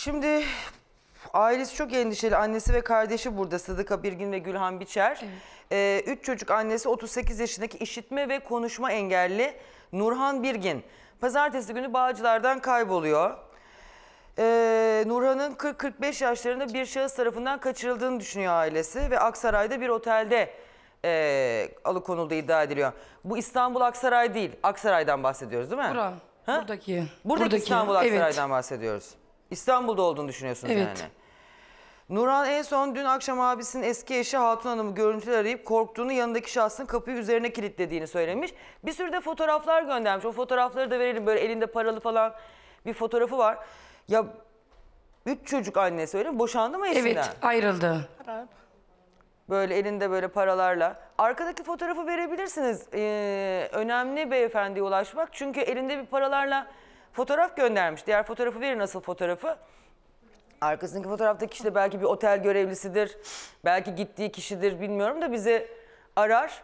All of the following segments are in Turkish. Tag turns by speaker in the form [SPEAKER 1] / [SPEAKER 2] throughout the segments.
[SPEAKER 1] Şimdi ailesi çok endişeli. Annesi ve kardeşi burada, Sıdıka Birgin ve Gülhan Biçer. Evet. 3 çocuk annesi 38 yaşındaki işitme ve konuşma engelli Nurhan Birgin. Pazartesi günü Bağcılar'dan kayboluyor. Nurhan'ın 40-45 yaşlarında bir şahıs tarafından kaçırıldığını düşünüyor ailesi ve Aksaray'da bir otelde alıkonulduğu iddia ediliyor. Bu İstanbul Aksaray değil, Aksaray'dan bahsediyoruz değil mi?
[SPEAKER 2] Buradaki.
[SPEAKER 1] Buradaki İstanbul Aksaray'dan bahsediyoruz. İstanbul'da olduğunu düşünüyorsunuz
[SPEAKER 2] evet.
[SPEAKER 1] yani. Nurhan en son dün akşam abisinin eski eşi Hatun Hanım'ı görüntüler arayıp korktuğunu, yanındaki şahsın kapıyı üzerine kilitlediğini söylemiş. Bir sürü de fotoğraflar göndermiş. O fotoğrafları da verelim, böyle elinde paralı falan bir fotoğrafı var. Ya 3 çocuk annesi öyle mi? Boşandı mı eşinden?
[SPEAKER 2] Evet, ayrıldı.
[SPEAKER 1] Böyle elinde böyle paralarla. Arkadaki fotoğrafı verebilirsiniz. Önemli beyefendiye ulaşmak. Çünkü elinde bir paralarla fotoğraf göndermiş. Diğer fotoğrafı verin, asıl fotoğrafı. Arkasındaki fotoğraftaki kişi de belki bir otel görevlisidir. Belki gittiği kişidir, bilmiyorum da bizi arar.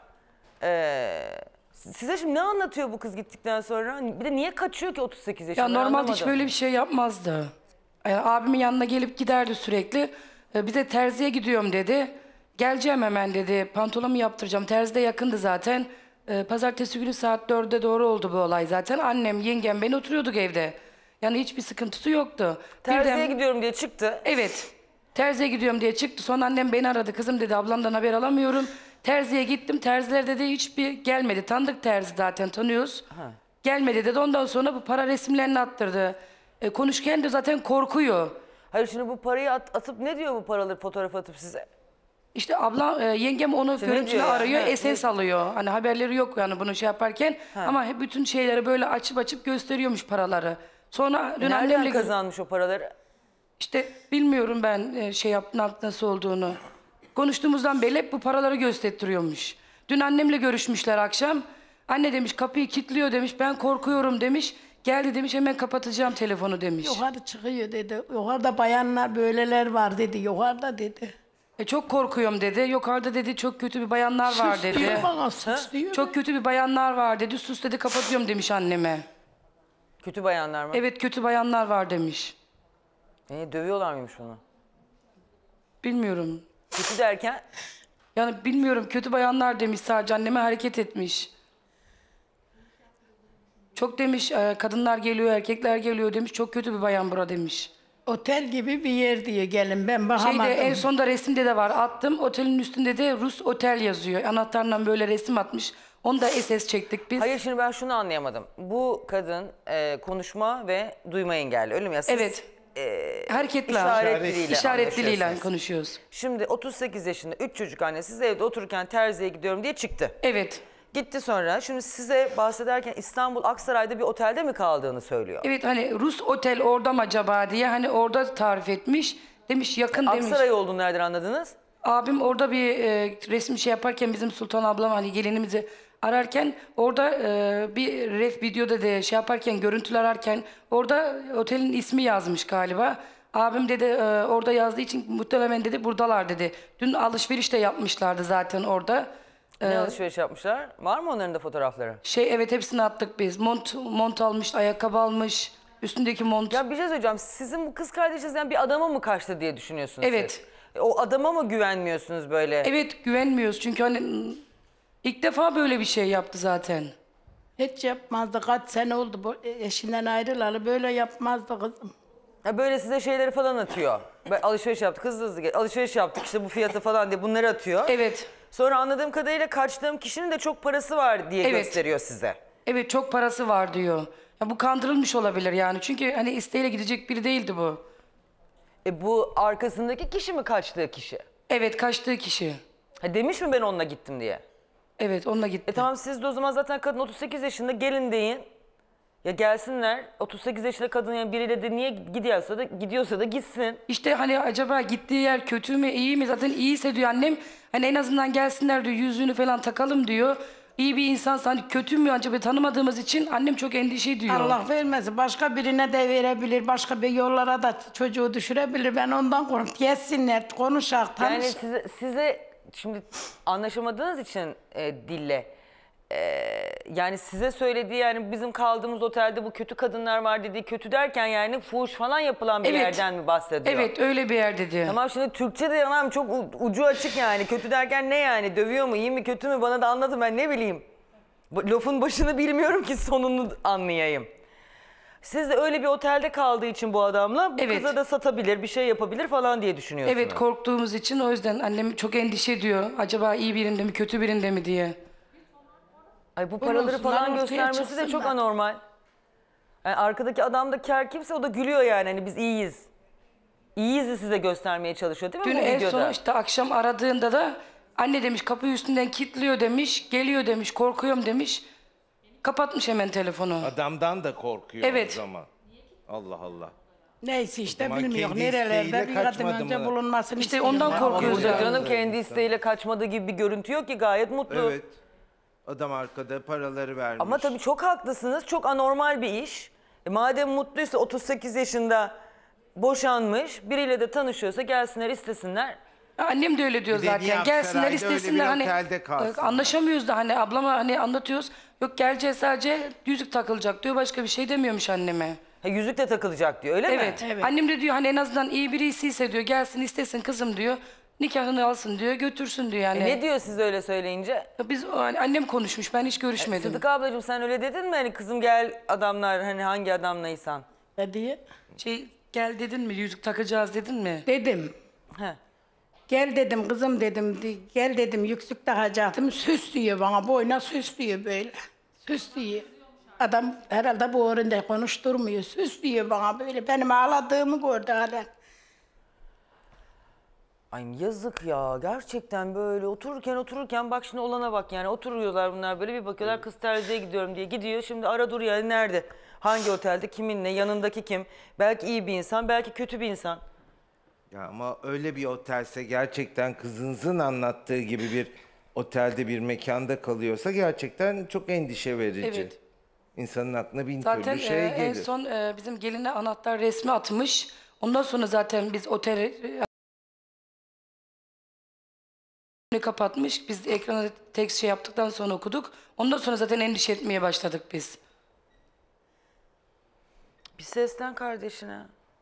[SPEAKER 1] Size şimdi ne anlatıyor bu kız gittikten sonra? Bir de niye kaçıyor ki 38 yaşında?
[SPEAKER 2] Ya normalde hiç böyle bir şey yapmazdı. Abimin yanına gelip giderdi sürekli. Bize terziye gidiyorum dedi. Geleceğim hemen dedi. Pantolonumu yaptıracağım. Terzi de yakındı zaten. Pazartesi günü saat 4'e doğru oldu bu olay zaten. Annem, yengem, ben oturuyorduk evde. Yani hiçbir sıkıntısı yoktu.
[SPEAKER 1] Terziye gidiyorum diye çıktı.
[SPEAKER 2] Evet. Terziye gidiyorum diye çıktı. Sonra annem beni aradı. Kızım dedi, ablamdan haber alamıyorum. Terziye gittim. Terziler dedi hiçbir gelmedi. Tanıdık terzi zaten, tanıyoruz. Ha. Gelmedi dedi. Ondan sonra bu para resimlerini attırdı. Konuşurken de zaten korkuyor.
[SPEAKER 1] Hayır, şimdi bu parayı atıp ne diyor bu paraları fotoğraf atıp size?
[SPEAKER 2] İşte ablam, yengem onu işte görüntülü arıyor, SS alıyor. Hani haberleri yok yani bunu şey yaparken. Ha. Ama hep bütün şeyleri böyle açıp gösteriyormuş paraları. Sonra dün
[SPEAKER 1] nereden kazanmış o paraları?
[SPEAKER 2] İşte bilmiyorum ben nasıl olduğunu. Konuştuğumuzdan beri hep bu paraları gösteriyormuş. Dün annemle görüşmüşler akşam. Anne demiş kapıyı kilitliyor demiş, ben korkuyorum demiş. Geldi demiş, hemen kapatacağım telefonu demiş.
[SPEAKER 3] Yukarı çıkıyor dedi. Yukarıda bayanlar böyleler var dedi. Yukarıda dedi.
[SPEAKER 2] Çok korkuyorum dedi. Yukarıda dedi çok kötü bir bayanlar var dedi.
[SPEAKER 3] Diyor bana, sus diyor.
[SPEAKER 2] Çok kötü bir bayanlar var dedi. Sus dedi, kapatıyorum demiş anneme.
[SPEAKER 1] Kötü bayanlar mı?
[SPEAKER 2] Evet, kötü bayanlar var demiş.
[SPEAKER 1] Dövüyorlar mıymış onu?
[SPEAKER 2] Bilmiyorum.
[SPEAKER 1] Kötü derken?
[SPEAKER 2] Yani bilmiyorum, kötü bayanlar demiş, sadece anneme hareket etmiş. Çok demiş kadınlar geliyor, erkekler geliyor demiş. Çok kötü bir bayan bura demiş.
[SPEAKER 3] Otel gibi bir yer diye gelin, ben bakamadım.
[SPEAKER 2] En sonda resimde de var, attım. Otelin üstünde de Rus Otel yazıyor. Anahtarla böyle resim atmış. Onu da SS çektik biz.
[SPEAKER 1] Hayır, şimdi ben şunu anlayamadım. Bu kadın konuşma ve duyma engelli, öyle mi ya? Siz,
[SPEAKER 2] evet. Hareketler. İşaret diliyle konuşuyoruz.
[SPEAKER 1] Şimdi 38 yaşında 3 çocuk anne, siz evde otururken terziye gidiyorum diye çıktı.
[SPEAKER 2] Evet.
[SPEAKER 1] Gitti sonra. Şimdi size bahsederken İstanbul Aksaray'da bir otelde mi kaldığını söylüyor.
[SPEAKER 2] Evet, hani Rus Otel orada mı acaba diye, hani orada tarif etmiş. Demiş yakın demiş.
[SPEAKER 1] Aksaray olduğunu nereden anladınız?
[SPEAKER 2] Abim orada bir resim şey yaparken, bizim Sultan ablam hani gelinimizi ararken orada bir videoda da şey yaparken, görüntüler ararken orada otelin ismi yazmış galiba. Abim dedi orada yazdığı için muhtemelen dedi buradalar dedi. Dün alışveriş de yapmışlardı zaten orada.
[SPEAKER 1] Ne alışveriş yapmışlar? Var mı onların da fotoğrafları?
[SPEAKER 2] Evet, hepsini attık biz. Mont almış, ayakkabı almış, üstündeki mont.
[SPEAKER 1] Ya bir şey söyleyeceğim. Sizin bu kız kardeşinizden bir adama mı kaçtı diye düşünüyorsunuz
[SPEAKER 2] Evet.
[SPEAKER 1] Siz? O adama mı güvenmiyorsunuz böyle?
[SPEAKER 2] Evet, güvenmiyoruz çünkü hani ilk defa böyle bir şey yaptı zaten.
[SPEAKER 3] Hiç yapmazdı. Kaç sene oldu eşinden ayrılalı, böyle yapmazdı kızım.
[SPEAKER 1] Ha, böyle size şeyleri falan atıyor. Alışveriş yaptık, hızlı gel. Alışveriş yaptık işte bu fiyatı falan diye bunları atıyor.
[SPEAKER 2] Evet.
[SPEAKER 1] Sonra anladığım kadarıyla kaçtığım kişinin de çok parası var diye gösteriyor size.
[SPEAKER 2] Evet, çok parası var diyor. Ya bu kandırılmış olabilir yani. Çünkü hani isteğiyle gidecek biri değildi bu.
[SPEAKER 1] Bu arkasındaki kişi mi kaçtığı kişi?
[SPEAKER 2] Evet, kaçtığı kişi.
[SPEAKER 1] Ha, demiş mi ben onunla gittim diye?
[SPEAKER 2] Evet, onunla gitti.
[SPEAKER 1] Tamam, siz de o zaman zaten kadın 38 yaşında, gelin deyin. Ya gelsinler, 38 yaşında kadın yani biriyle de niye gidiyorsa da gitsin.
[SPEAKER 2] İşte hani acaba gittiği yer kötü mü iyi mi? Zaten iyiyse diyor annem. Hani en azından gelsinler diyor, yüzüğünü falan takalım diyor. İyi bir insansa hani kötü mü acaba, tanımadığımız için annem çok endişe ediyor.
[SPEAKER 3] Allah vermez. Başka birine de verebilir. Başka bir yollara da çocuğu düşürebilir. Ben ondan korkuyorum. Gelsinler, konuşak, tanış.
[SPEAKER 1] Yani size şimdi anlaşamadığınız için dille. yani size söylediği, yani bizim kaldığımız otelde bu kötü kadınlar var dediği, kötü derken yani fuhuş falan yapılan bir
[SPEAKER 2] Evet.
[SPEAKER 1] yerden mi bahsediyor?
[SPEAKER 2] Evet öyle bir yer dedi.
[SPEAKER 1] Tamam, şimdi Türkçe de yanam çok ucu açık yani. Kötü derken ne yani? Dövüyor mu, iyi mi, kötü mü? Bana da anlatın, ben ne bileyim. Lafın başını bilmiyorum ki sonunu anlayayım. Siz de öyle bir otelde kaldığı için bu adamla bu
[SPEAKER 2] Evet.
[SPEAKER 1] kıza da satabilir, bir şey yapabilir falan diye düşünüyorsunuz.
[SPEAKER 2] Evet, korktuğumuz için o yüzden annem çok endişe ediyor. Acaba iyi birinde mi kötü birinde mi diye.
[SPEAKER 1] Ay, bu paraları
[SPEAKER 3] Bulunsunlar,
[SPEAKER 1] falan
[SPEAKER 3] ortaya
[SPEAKER 1] göstermesi de çok
[SPEAKER 3] çıksınlar.
[SPEAKER 1] anormal. Yani arkadaki adam da kâr kimse, o da gülüyor yani, hani biz iyiyiz. İyiyiz size göstermeye çalışıyor değil mi
[SPEAKER 2] Dün
[SPEAKER 1] bu
[SPEAKER 2] en
[SPEAKER 1] videoda?
[SPEAKER 2] son işte akşam aradığında da anne demiş kapıyı üstünden kilitliyor demiş. Geliyor demiş, korkuyorum demiş. Kapatmış hemen telefonu.
[SPEAKER 4] Adamdan da korkuyor
[SPEAKER 2] Evet.
[SPEAKER 4] o zaman. Allah Allah.
[SPEAKER 3] Neyse işte
[SPEAKER 4] zaman
[SPEAKER 3] bilmiyor.
[SPEAKER 4] kendi
[SPEAKER 3] Nerelerde
[SPEAKER 4] isteğiyle
[SPEAKER 3] bir kadın
[SPEAKER 4] kaçmadı
[SPEAKER 3] önce
[SPEAKER 4] mı?
[SPEAKER 3] bulunmasını
[SPEAKER 2] İşte
[SPEAKER 3] istiyorum.
[SPEAKER 2] ondan
[SPEAKER 3] Ben.
[SPEAKER 1] Ama
[SPEAKER 2] korkuyoruz
[SPEAKER 1] burada
[SPEAKER 2] yani.
[SPEAKER 1] canım kendi isteğiyle kaçmadığı gibi bir görüntü yok ki, gayet mutlu.
[SPEAKER 4] Evet. Adam arkada paraları vermiş.
[SPEAKER 1] Ama tabii çok haklısınız, çok anormal bir iş. Madem mutluysa, 38 yaşında boşanmış, biriyle de tanışıyorsa gelsinler istesinler.
[SPEAKER 2] Annem de öyle diyor
[SPEAKER 4] Bir de niye
[SPEAKER 2] zaten. Gelsinler
[SPEAKER 4] Aksaray'da öyle bir
[SPEAKER 2] istesinler hani
[SPEAKER 4] otelde kalsınlar?
[SPEAKER 2] anlaşamıyoruz da hani ablama hani anlatıyoruz. Yok geleceğiz sadece yüzük takılacak diyor, başka bir şey demiyormuş anneme.
[SPEAKER 1] Ha, yüzük de takılacak diyor, öyle mi?
[SPEAKER 2] Evet.
[SPEAKER 3] Evet.
[SPEAKER 2] Annem de diyor hani en azından iyi birisiyse diyor gelsin istesin kızım diyor. Nikahını alsın diyor, götürsün diyor yani.
[SPEAKER 1] Ne diyor siz öyle söyleyince?
[SPEAKER 2] Biz hani annem konuşmuş, ben hiç görüşmedim.
[SPEAKER 1] Sıdık ablacığım, sen öyle dedin mi? Hani kızım gel, adamlar hani hangi adamlaysan.
[SPEAKER 3] Ne diye?
[SPEAKER 2] Gel dedin mi, yüzük takacağız dedin mi?
[SPEAKER 3] Dedim.
[SPEAKER 1] He.
[SPEAKER 3] Gel dedim kızım dedim. Gel dedim yüksük takacaktım. Süs diyor bana. Boyuna süs diyor böyle. Süs diyor. Adam herhalde bu oranda konuşturmuyor. Süs diyor bana böyle. Benim ağladığımı gördü halen.
[SPEAKER 1] Ay yazık ya, gerçekten böyle otururken bak şimdi olana bak yani, oturuyorlar bunlar böyle, bir bakıyorlar kız terziye gidiyorum diye gidiyor, şimdi ara dur yani, nerede, hangi otelde, kiminle, yanındaki kim, belki iyi bir insan, belki kötü bir insan.
[SPEAKER 4] Ya ama öyle bir otelse, gerçekten kızınızın anlattığı gibi bir otelde, bir mekanda kalıyorsa gerçekten çok endişe verici.
[SPEAKER 2] Evet.
[SPEAKER 4] İnsanın aklına bin
[SPEAKER 2] Zaten
[SPEAKER 4] türlü şey
[SPEAKER 2] en
[SPEAKER 4] gelir.
[SPEAKER 2] son bizim geline anahtar resmi atmış. Ondan sonra zaten biz oteli kapatmış. Biz ekrana tek şey yaptıktan sonra okuduk. Ondan sonra zaten endişe etmeye başladık biz.
[SPEAKER 1] Bir seslen kardeşine.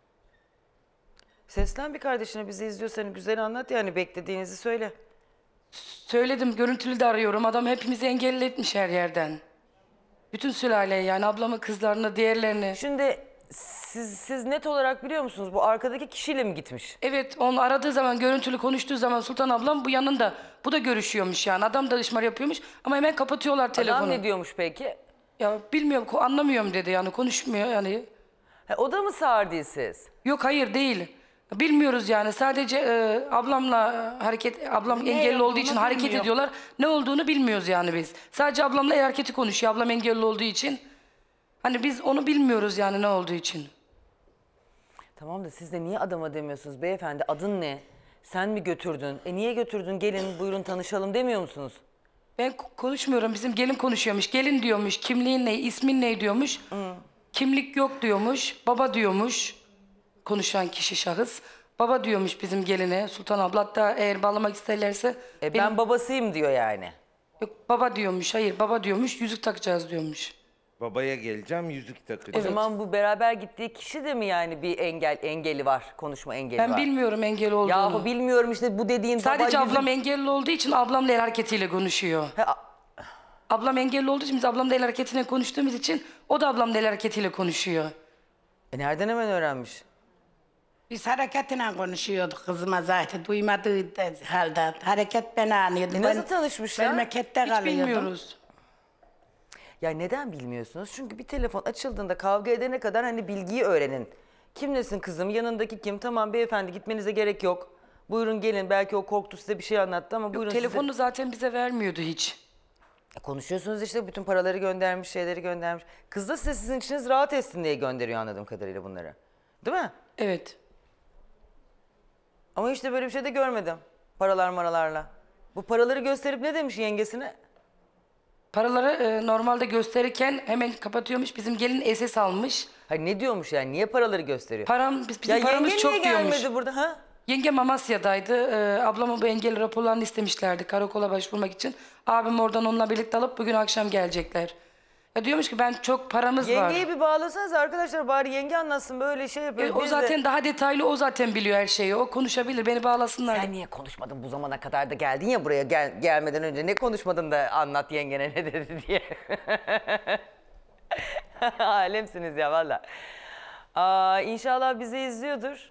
[SPEAKER 1] Seslen bir kardeşine, bizi izliyorsan hani güzel anlat yani, beklediğinizi söyle.
[SPEAKER 2] Söyledim, görüntülü de arıyorum. Adam hepimizi engelletmiş her yerden. Bütün sülaleyi yani, ablamın kızlarını, diğerlerini.
[SPEAKER 1] Şimdi siz net olarak biliyor musunuz, bu arkadaki kişiyle mi gitmiş?
[SPEAKER 2] Evet, onu aradığı zaman, görüntülü konuştuğu zaman Sultan ablam bu yanında. Bu da görüşüyormuş yani. Adam da ışmar yapıyormuş ama hemen kapatıyorlar telefonu.
[SPEAKER 1] Adam ne diyormuş peki?
[SPEAKER 2] Ya bilmiyorum, anlamıyorum dedi yani, konuşmuyor yani.
[SPEAKER 1] O da mı sağır değil siz?
[SPEAKER 2] Yok hayır değil. Bilmiyoruz yani, sadece ablamla ablam engelli olduğu için
[SPEAKER 3] olduğunu
[SPEAKER 2] hareket
[SPEAKER 3] bilmiyor.
[SPEAKER 2] ediyorlar. Ne olduğunu bilmiyoruz yani biz. Sadece ablamla el hareketi konuşuyor, ablam engelli olduğu için. Hani biz onu bilmiyoruz yani, ne olduğu için.
[SPEAKER 1] Tamam da siz de niye adama demiyorsunuz beyefendi, adın ne? Sen mi götürdün? Niye götürdün? Gelin buyurun tanışalım demiyor musunuz?
[SPEAKER 2] Ben konuşmuyorum, bizim gelin konuşuyormuş. Gelin diyormuş, kimliğin ne, ismin ne diyormuş. Kimlik yok diyormuş, baba diyormuş. Konuşan kişi, şahıs. Baba diyormuş bizim geline, Sultan abla. Hatta eğer bağlamak isterlerse...
[SPEAKER 1] Ben babasıyım diyor yani.
[SPEAKER 2] Yok, baba diyormuş, hayır baba diyormuş, yüzük takacağız diyormuş.
[SPEAKER 4] Babaya geleceğim, yüzük
[SPEAKER 1] O
[SPEAKER 4] takacağım.
[SPEAKER 1] zaman bu beraber gittiği kişi de mi yani bir engeli var, konuşma engeli var?
[SPEAKER 2] Ben bilmiyorum engel olduğunu.
[SPEAKER 1] Yahu bilmiyorum işte, bu dediğin
[SPEAKER 2] Sadece
[SPEAKER 1] baba
[SPEAKER 2] ablam engelli olduğu için ablamla el hareketiyle konuşuyor. Ablam engelli olduğu için biz ablamla el hareketiyle konuştuğumuz için o da ablamla el hareketiyle konuşuyor.
[SPEAKER 1] Nereden hemen öğrenmiş?
[SPEAKER 3] Biz hareketiyle konuşuyorduk kızıma zaten. Duymadığı halde. Hareket beni anıyordu.
[SPEAKER 1] Nasıl tanışmışlar?
[SPEAKER 3] Memlekette
[SPEAKER 2] Hiç
[SPEAKER 3] kalıyordum.
[SPEAKER 2] bilmiyoruz.
[SPEAKER 1] Ya neden bilmiyorsunuz? Çünkü bir telefon açıldığında kavga edene kadar hani bilgiyi öğrenin. Kim nesin kızım, yanındaki kim? Tamam beyefendi, gitmenize gerek yok. Buyurun gelin, belki o korktu size bir şey anlattı ama buyurun
[SPEAKER 2] Telefonu zaten bize vermiyordu hiç.
[SPEAKER 1] konuşuyorsunuz işte, bütün paraları göndermiş, şeyleri göndermiş. Kız da size sizin içiniz rahat etsin diye gönderiyor anladığım kadarıyla bunları. Değil mi?
[SPEAKER 2] Evet.
[SPEAKER 1] Ama işte böyle bir şey de görmedim. Paralar maralarla. Bu paraları gösterip ne demiş yengesine?
[SPEAKER 2] Paraları normalde gösterirken hemen kapatıyormuş. Bizim gelin SS almış.
[SPEAKER 1] Hayır, ne diyormuş yani? Niye paraları gösteriyor?
[SPEAKER 2] Bizim paramız
[SPEAKER 1] yenge
[SPEAKER 2] çok
[SPEAKER 1] niye
[SPEAKER 2] diyormuş.
[SPEAKER 1] gelmedi burada ha?
[SPEAKER 2] Yengem Amasya'daydı. Ablama bu engelli raporlarını istemişlerdi karakola başvurmak için. Abim oradan onunla birlikte alıp bugün akşam gelecekler. Ya diyormuş ki ben çok paramız var.
[SPEAKER 1] Yengeyi bir bağlasanız arkadaşlar, bari yenge anlatsın, böyle şey yapıyor.
[SPEAKER 2] O
[SPEAKER 1] Biz
[SPEAKER 2] zaten
[SPEAKER 1] de...
[SPEAKER 2] daha detaylı, o zaten biliyor her şeyi. O konuşabilir, beni bağlasınlar.
[SPEAKER 1] Sen niye konuşmadın bu zamana kadar da geldin ya buraya, gelmeden önce ne konuşmadın da anlat yengene ne dedi diye. Alemsiniz ya valla. İnşallah bizi izliyordur.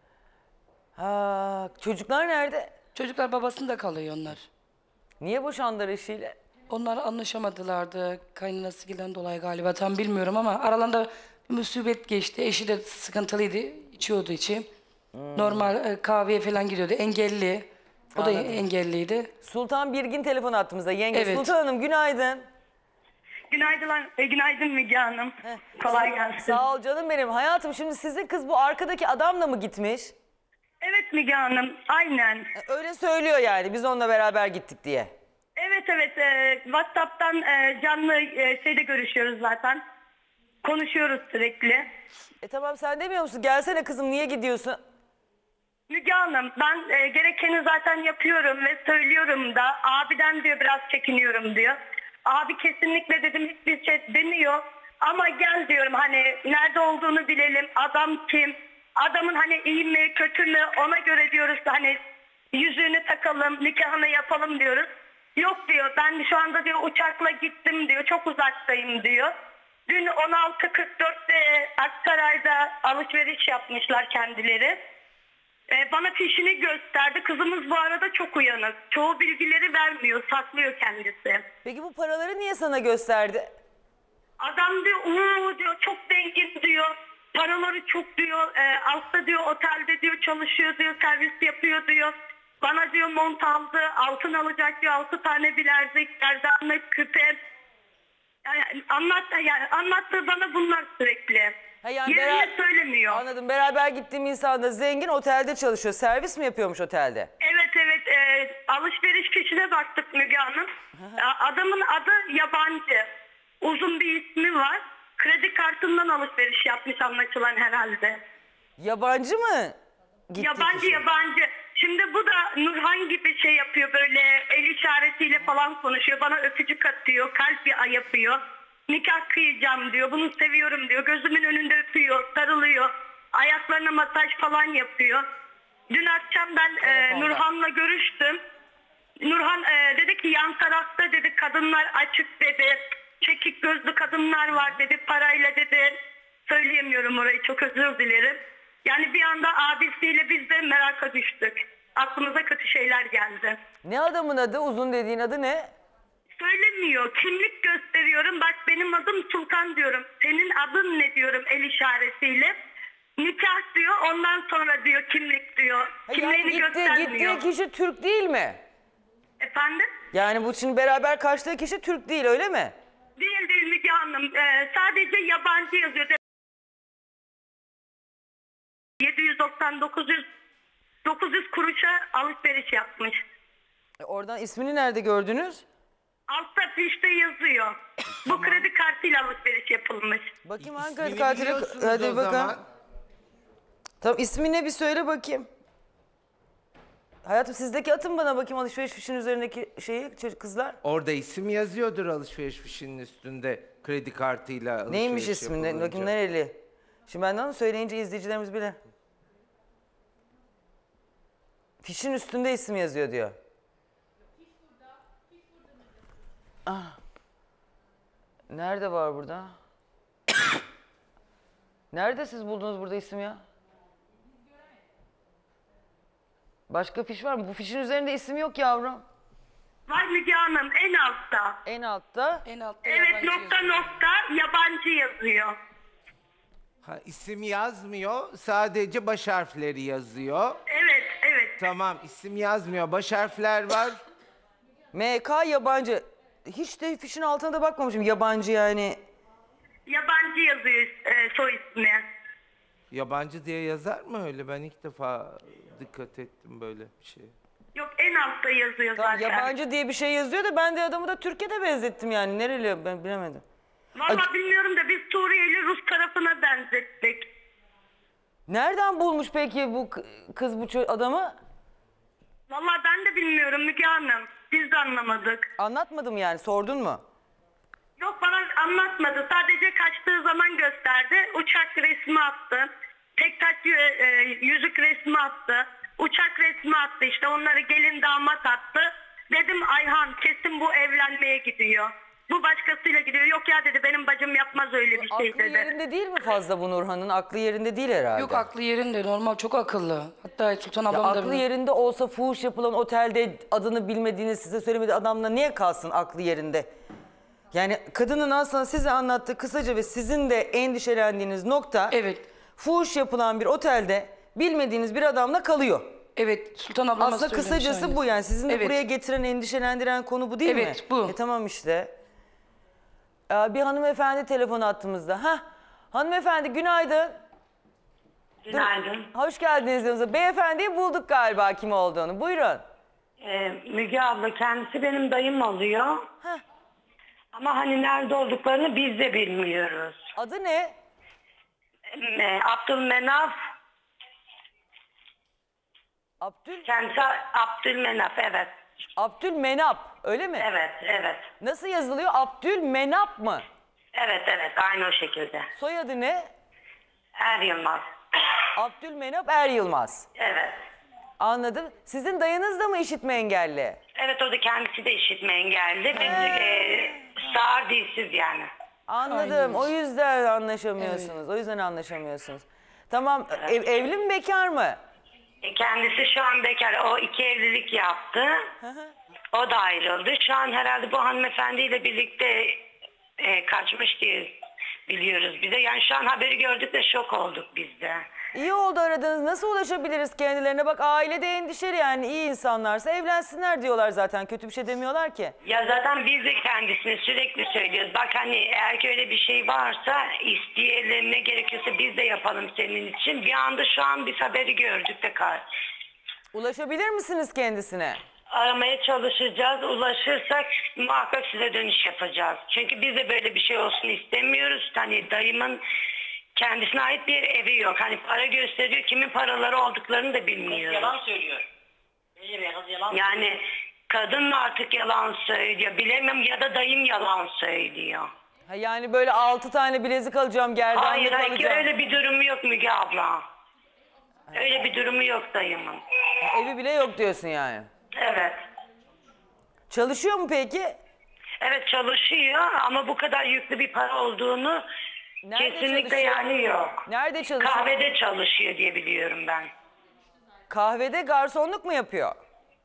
[SPEAKER 1] Çocuklar nerede?
[SPEAKER 2] Çocuklar babasında kalıyor onlar.
[SPEAKER 1] Niye boşandılar eşiyle?
[SPEAKER 2] Onlar anlaşamadılardı. Kaynanasından dolayı galiba, tam bilmiyorum ama aralarında bir musibet geçti. Eşi de sıkıntılıydı, içiyordu içi. Normal kahveye falan gidiyordu. Engelli. O da engelliydi.
[SPEAKER 1] Sultan Birgin telefon attığımızda. Yenge
[SPEAKER 2] Evet.
[SPEAKER 1] Sultan Hanım günaydın.
[SPEAKER 5] Günaydın Müge Hanım. Kolay gelsin.
[SPEAKER 1] Sağ ol canım benim. Hayatım, şimdi sizin kız bu arkadaki adamla mı gitmiş?
[SPEAKER 5] Evet Müge Hanım, aynen.
[SPEAKER 1] Öyle söylüyor yani, biz onunla beraber gittik diye.
[SPEAKER 5] Evet, WhatsApp'tan canlı şeyde görüşüyoruz zaten. Konuşuyoruz sürekli.
[SPEAKER 1] Tamam, sen demiyor musun? Gelsene kızım, niye gidiyorsun?
[SPEAKER 5] Müge Hanım, ben gerekeni zaten yapıyorum ve söylüyorum da, abiden diyor biraz çekiniyorum diyor. Abi kesinlikle dedim, hiçbir şey demiyor. Ama gel diyorum, hani nerede olduğunu bilelim, adam kim? Adamın hani iyi mi kötü mü, ona göre diyoruz hani yüzüğünü takalım, nikahını yapalım diyoruz. Yok diyor, ben şu anda diyor uçakla gittim diyor, çok uzaktayım diyor. Dün 16.44'te Aksaray'da alışveriş yapmışlar kendileri. Bana fişini gösterdi. Kızımız bu arada çok uyanık. Çoğu bilgileri vermiyor, saklıyor kendisi.
[SPEAKER 1] Peki bu paraları niye sana gösterdi?
[SPEAKER 5] Adam diyor, diyor, çok zengin diyor. Paraları çok diyor. Altta diyor, otelde diyor, çalışıyor diyor, servis yapıyor diyor. Bana diyor mont aldı, altın alacak diyor, 6 tane bilezik, gerdanlık, küpe. Anlattı bana bunlar sürekli. Yerini söylemiyor.
[SPEAKER 1] Anladım. Beraber gittiğim insan da zengin, otelde çalışıyor. Servis mi yapıyormuş otelde?
[SPEAKER 5] Evet, alışveriş fişine baktık Müge Hanım. Adamın adı yabancı. Uzun bir ismi var. Kredi kartından alışveriş yapmış anlaşılan herhalde.
[SPEAKER 1] Yabancı mı?
[SPEAKER 5] Yabancı. Şimdi bu da Nurhan gibi şey yapıyor, böyle el işaretiyle falan konuşuyor. Bana öpücük atıyor, kalp yapıyor. Nikah kıyacağım diyor, bunu seviyorum diyor. Gözümün önünde öpüyor, sarılıyor. Ayaklarına masaj falan yapıyor. Dün akşam ben Nurhan'la görüştüm. Nurhan dedi ki yan tarafta dedi kadınlar açık dedi. Çekik gözlü kadınlar var dedi, parayla dedi. Söyleyemiyorum orayı, çok özür dilerim. Yani bir anda abisiyle biz de meraka düştük. Aklımıza kötü şeyler geldi.
[SPEAKER 1] Ne adamın adı? Uzun dediğin adı ne?
[SPEAKER 5] Söylemiyor. Kimlik gösteriyorum. Bak benim adım Sultan diyorum. Senin adın ne diyorum el işaretiyle. Nikah diyor. Ondan sonra diyor kimlik diyor. Kimliğini göstermiyor.
[SPEAKER 1] Gittiği kişi Türk değil mi?
[SPEAKER 5] Efendim?
[SPEAKER 1] Yani bu şimdi beraber kaçtığı kişi Türk değil, öyle mi?
[SPEAKER 5] Değil Müge Hanım. Sadece yabancı yazıyor. 900 kuruşa alışveriş yapmış.
[SPEAKER 1] Oradan ismini nerede gördünüz?
[SPEAKER 5] Altta fişte yazıyor. Bu kredi kartıyla alışveriş yapılmış.
[SPEAKER 1] Bakayım hangi
[SPEAKER 4] İsmini
[SPEAKER 1] kredi kartıyla...
[SPEAKER 4] biliyorsunuz
[SPEAKER 1] Hadi
[SPEAKER 4] o
[SPEAKER 1] bakalım.
[SPEAKER 4] zaman.
[SPEAKER 1] Tamam, ismini bir söyle bakayım. Hayatım, sizdeki atın bana bakayım alışveriş fişinin üzerindeki şeyi kızlar.
[SPEAKER 4] Orada isim yazıyordur alışveriş fişinin üstünde, kredi kartıyla alışveriş
[SPEAKER 1] Neymiş ismi?
[SPEAKER 4] yapılınca.
[SPEAKER 1] Bakayım nereli? Şimdi benden söyleyince izleyicilerimiz bilir. Fişin üstünde isim yazıyor diyor. Nerede var burada? Nerede siz buldunuz burada isim ya? Başka fiş var mı? Bu fişin üzerinde isim yok yavrum.
[SPEAKER 5] Var Müge Hanım en altta.
[SPEAKER 1] En altta.
[SPEAKER 2] En altta
[SPEAKER 5] Evet,
[SPEAKER 2] yabancı
[SPEAKER 5] nokta
[SPEAKER 2] yazıyor.
[SPEAKER 5] nokta yabancı yazıyor.
[SPEAKER 4] Ha, isim yazmıyor, sadece baş harfleri yazıyor.
[SPEAKER 5] Evet.
[SPEAKER 4] Tamam, isim yazmıyor, baş harfler var.
[SPEAKER 1] MK yabancı. Hiç de fişin altına da bakmamışım, yabancı yani.
[SPEAKER 5] Yabancı yazıyor soy ismi.
[SPEAKER 4] Yabancı diye yazar mı öyle? Ben ilk defa dikkat ettim böyle bir şeye.
[SPEAKER 5] Yok, en altta yazıyor
[SPEAKER 1] Tamam,
[SPEAKER 5] zaten.
[SPEAKER 1] yabancı diye bir şey yazıyor da ben de adamı da Türkiye'de benzettim yani. Nereli ben bilemedim.
[SPEAKER 5] Valla bilmiyorum da biz Suriyeli Rus tarafına benzettik.
[SPEAKER 1] Nereden bulmuş peki bu kız bu adamı?
[SPEAKER 5] Vallahi ben de bilmiyorum Müge Hanım. Biz de anlamadık.
[SPEAKER 1] Anlatmadım yani, sordun mu?
[SPEAKER 5] Yok, bana anlatmadı. Sadece kaçtığı zaman gösterdi. Uçak resmi attı. Tek taş yüzük resmi attı. Uçak resmi attı işte. Onları gelin damat attı. Dedim Ayhan kesin bu evlenmeye gidiyor. Bu başkasıyla gidiyor. Yok ya dedi, benim bacım yapmaz öyle bir şey
[SPEAKER 1] Aklı
[SPEAKER 5] dedi.
[SPEAKER 1] yerinde değil mi fazla bu Nurhan'ın? Aklı yerinde değil herhalde.
[SPEAKER 2] Yok, aklı yerinde, normal, çok akıllı. Hatta Sultan ablam da
[SPEAKER 1] Aklı yerinde olsa fuhuş yapılan otelde adını bilmediğiniz, size söylemediği adamla niye kalsın aklı yerinde? Yani kadının aslında size anlattığı kısaca ve sizin de endişelendiğiniz nokta,
[SPEAKER 2] Evet.
[SPEAKER 1] fuhuş yapılan bir otelde bilmediğiniz bir adamla kalıyor.
[SPEAKER 2] Evet, Sultan ablama
[SPEAKER 1] Aslında
[SPEAKER 2] söylemiş
[SPEAKER 1] kısacası
[SPEAKER 2] aynısı.
[SPEAKER 1] bu yani. Sizin de
[SPEAKER 2] Evet.
[SPEAKER 1] buraya getiren, endişelendiren konu bu değil mi?
[SPEAKER 2] Evet, bu.
[SPEAKER 1] Tamam işte. Bir hanımefendi telefon attığımızda. Hanımefendi günaydın.
[SPEAKER 5] Günaydın.
[SPEAKER 1] Hoş geldiniz yanımıza. Beyefendiyi bulduk galiba kim olduğunu. Buyurun.
[SPEAKER 5] Müge abla, kendisi benim dayım oluyor.
[SPEAKER 1] Heh.
[SPEAKER 5] Ama hani nerede olduklarını biz de bilmiyoruz.
[SPEAKER 1] Adı ne?
[SPEAKER 5] Abdülmenaf. Kendisi Abdülmenaf, evet.
[SPEAKER 1] Abdülmenap, öyle mi?
[SPEAKER 5] Evet.
[SPEAKER 1] Nasıl yazılıyor? Abdülmenap mı?
[SPEAKER 5] Evet, aynı o şekilde.
[SPEAKER 1] Soyadı ne?
[SPEAKER 5] Er Yılmaz.
[SPEAKER 1] Abdülmenap Er Yılmaz.
[SPEAKER 5] Evet.
[SPEAKER 1] Anladım. Sizin dayınız da mı işitme engelli?
[SPEAKER 5] Evet, o da kendisi de işitme engelli. Biz sağır dilsiz yani.
[SPEAKER 1] Anladım. O yüzden anlaşamıyorsunuz. O yüzden anlaşamıyorsunuz. Tamam. Evli mi, bekar mı?
[SPEAKER 5] Kendisi şu an bekar. O 2 evlilik yaptı. O da ayrıldı. Şu an herhalde bu hanımefendiyle birlikte kaçmış diye biliyoruz bize. Yani şu an haberi gördük de şok olduk biz de.
[SPEAKER 1] İyi oldu aradınız. Nasıl ulaşabiliriz kendilerine? Bak aile de endişeli yani, iyi insanlarsa evlensinler diyorlar zaten. Kötü bir şey demiyorlar ki.
[SPEAKER 5] Ya zaten biz de kendisine sürekli söylüyoruz. Bak hani eğer ki öyle bir şey varsa isteyelim, ne gerekiyorsa biz de yapalım senin için. Bir anda şu an biz haberi gördük de
[SPEAKER 1] Ulaşabilir misiniz kendisine?
[SPEAKER 5] aramaya çalışacağız. Ulaşırsak muhakkak size dönüş yapacağız. Çünkü biz de böyle bir şey olsun istemiyoruz. Hani dayımın kendisine ait bir evi yok. Hani para gösteriyor. Kimin paraları olduklarını da bilmiyoruz.
[SPEAKER 6] Yalan söylüyor.
[SPEAKER 5] Yani kadın mı artık yalan söylüyor bilemiyorum, ya da dayım yalan söylüyor.
[SPEAKER 1] Yani böyle 6 tane bilezik alacağım, gerdanlık
[SPEAKER 5] Hayır,
[SPEAKER 1] alacağım.
[SPEAKER 5] öyle bir durumu yok Müge abla. Öyle bir durumu yok dayımın.
[SPEAKER 1] Evi bile yok diyorsun yani.
[SPEAKER 5] Evet.
[SPEAKER 1] Çalışıyor mu peki?
[SPEAKER 5] Evet, çalışıyor ama bu kadar yüklü bir para olduğunu
[SPEAKER 1] Nerede
[SPEAKER 5] kesinlikle
[SPEAKER 1] çalışıyor?
[SPEAKER 5] yani yok.
[SPEAKER 1] Nerede çalışıyor?
[SPEAKER 5] Kahvede çalışıyor diye biliyorum ben.
[SPEAKER 1] Kahvede garsonluk mu yapıyor?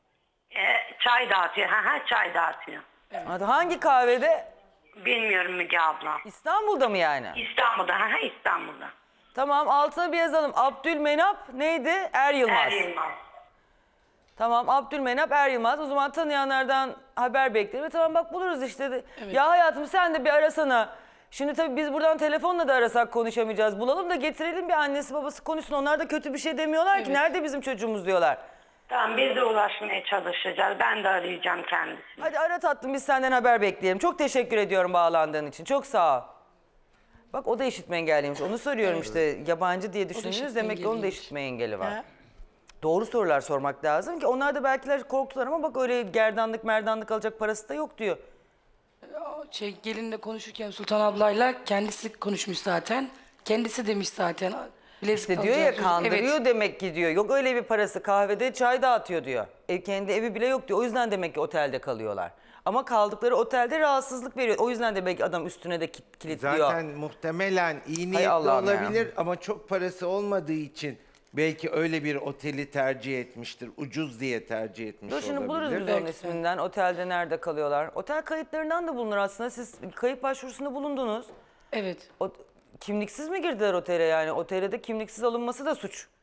[SPEAKER 5] Çay dağıtıyor. Çay dağıtıyor.
[SPEAKER 1] Hangi kahvede?
[SPEAKER 5] Bilmiyorum Müge abla.
[SPEAKER 1] İstanbul'da mı yani?
[SPEAKER 5] İstanbul'da. İstanbul'da.
[SPEAKER 1] Tamam, altına bir yazalım. Abdülmenap neydi? Er Yılmaz.
[SPEAKER 5] Er Yılmaz.
[SPEAKER 1] Tamam, Abdülmenap Er Yılmaz. O zaman tanıyanlardan haber bekleyelim. Tamam bak, buluruz işte. Ya hayatım sen de bir arasana. Şimdi tabii biz buradan telefonla da arasak konuşamayacağız. Bulalım da getirelim, bir annesi babası konuşsun. Onlar da kötü bir şey demiyorlar ki. Nerede bizim çocuğumuz diyorlar.
[SPEAKER 5] Tamam, biz de ulaşmaya çalışacağız. Ben de arayacağım kendisini.
[SPEAKER 1] Hadi ara tatlım, biz senden haber bekleyelim. Çok teşekkür ediyorum bağlandığın için. Çok sağ ol. Bak o da işitme engelliymiş. Onu soruyorum işte. Yabancı diye düşündünüz.
[SPEAKER 2] işitme
[SPEAKER 1] Demek ki onun da
[SPEAKER 2] engelliymiş.
[SPEAKER 1] işitme engeli var.
[SPEAKER 3] Ha.
[SPEAKER 1] Doğru sorular sormak lazım ki onlar da belkiler korktular ama bak öyle gerdanlık merdanlık alacak parası da yok diyor.
[SPEAKER 2] Gelinle konuşurken Sultan ablayla kendisi konuşmuş zaten. Kendisi demiş zaten. Bilezik
[SPEAKER 1] İşte diyor ya,
[SPEAKER 2] alacağız.
[SPEAKER 1] kandırıyor
[SPEAKER 2] Evet.
[SPEAKER 1] demek ki diyor. Yok öyle bir parası, kahvede çay dağıtıyor diyor. Kendi evi bile yok diyor. O yüzden demek ki otelde kalıyorlar. Ama kaldıkları otelde rahatsızlık veriyor. O yüzden de belki adam üstüne de kilitliyor.
[SPEAKER 4] Zaten muhtemelen iyi
[SPEAKER 1] Hay
[SPEAKER 4] niyetli
[SPEAKER 1] Allah'ım ya.
[SPEAKER 4] olabilir ama çok parası olmadığı için belki öyle bir oteli tercih etmiştir. Ucuz diye tercih etmiş
[SPEAKER 1] Dur şimdi buluruz
[SPEAKER 4] olabilir.
[SPEAKER 1] biz onun isminden. Otelde nerede kalıyorlar? Otel kayıtlarından da bulunur aslında. Siz kayıp başvurusunda bulundunuz.
[SPEAKER 2] Evet.
[SPEAKER 1] Kimliksiz mi girdiler otele yani? Otelde de kimliksiz alınması da suç.